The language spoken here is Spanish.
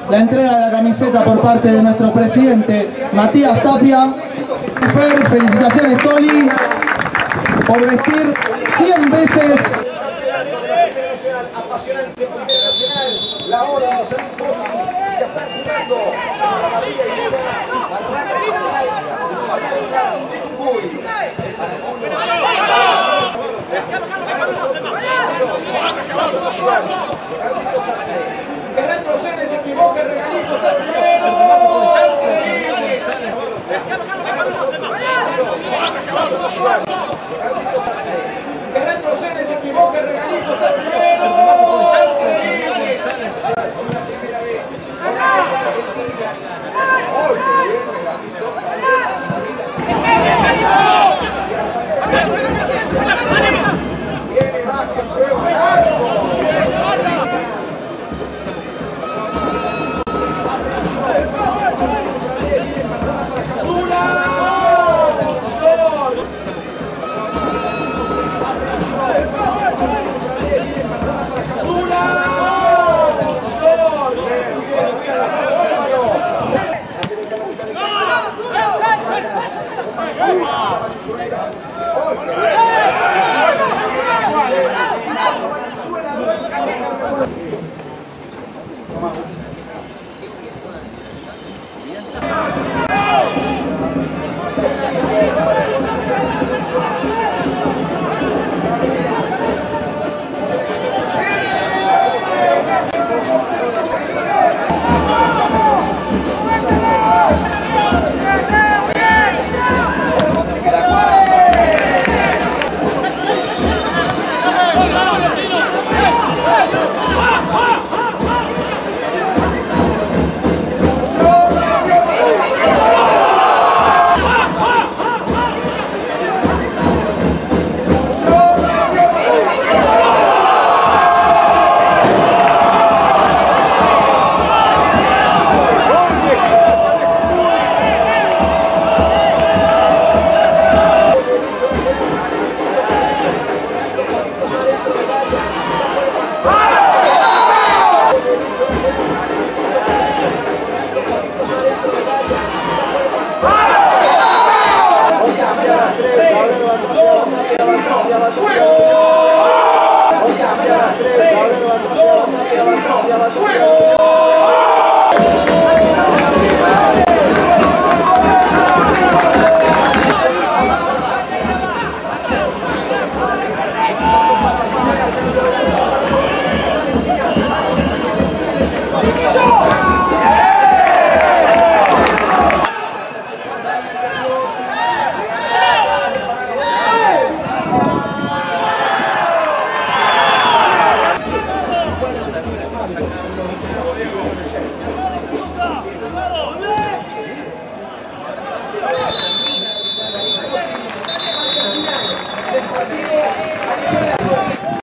la entrega de la camiseta por parte de nuestro presidente Matías Tapia. Fer, felicitaciones Toli por vestir 100 veces. Apasionante internacional, la hora de los amigos ya están jugando la María y Luna, arranca central, de Jujuy. Que retrocede, se equivoca, el regalito está primero. Que retrocede, se equivoca, el regalito está primero.